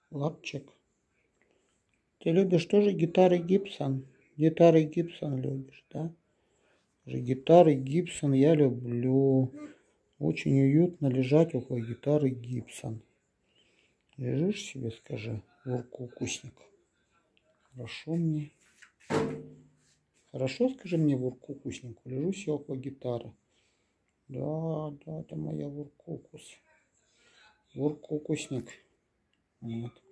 Лапчик. Ты любишь тоже гитары Гибсон? Гитары Гибсон любишь, да? Гитары Гибсон я люблю. Очень уютно лежать около гитары Гибсон. Лежишь себе, скажи, вуркукусник. Хорошо мне. Хорошо, скажи мне, вуркукуснику. Лежу себе около гитары. Да, это моя вуркукус. Вуркукусник. Вот.